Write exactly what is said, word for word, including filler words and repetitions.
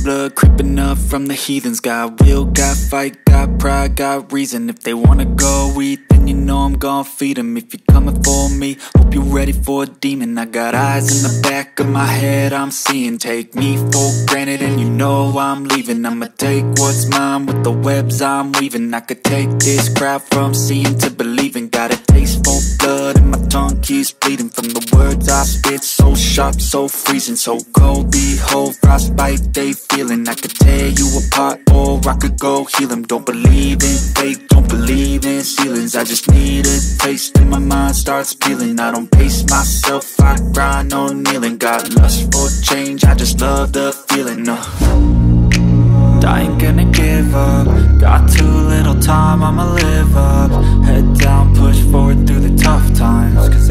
blood creeping up from the heathens. Got will, got fight, got pride, got reason. If they wanna go eat, then you know I'm gon' feed them. If you're coming for me, hope you're ready for a demon. I got eyes in the back of my head, I'm seeing. Take me for granted and you know I'm leaving. I'ma take what's mine with the webs I'm weaving. I could take this crowd from seeing to believing. Got a taste for blood and my tongue keeps bleeding from the words I spit. So sharp, so freezing, so cold. Behold, frostbite they feeling. I could tear you apart or I could go heal them. Don't believe in fate, don't believe in ceilings. I just need a taste and my mind starts peeling. I don't pace myself, I grind on kneeling. Got lust for change, I just love the feeling. No, I ain't gonna give up. Got too little time, I'ma live up. Head down, push forward through the tough times. Cause